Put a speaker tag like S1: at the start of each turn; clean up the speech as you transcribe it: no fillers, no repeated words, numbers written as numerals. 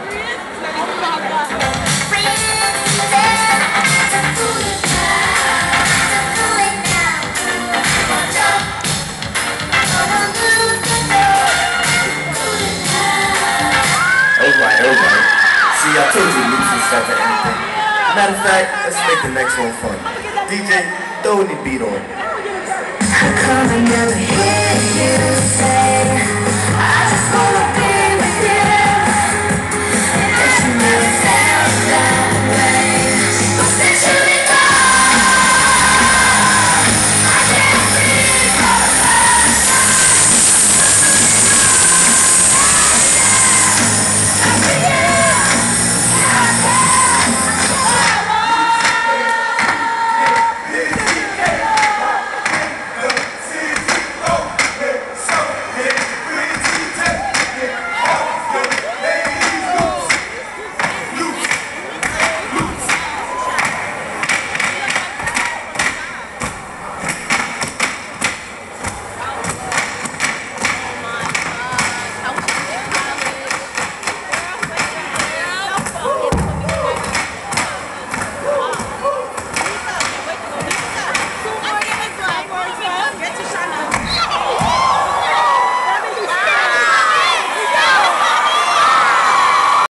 S1: Alright. See, I told you Nupes would start to anything. Matter of fact, let's make the next one fun. DJ, throw any beat on.
S2: How come I never hear you say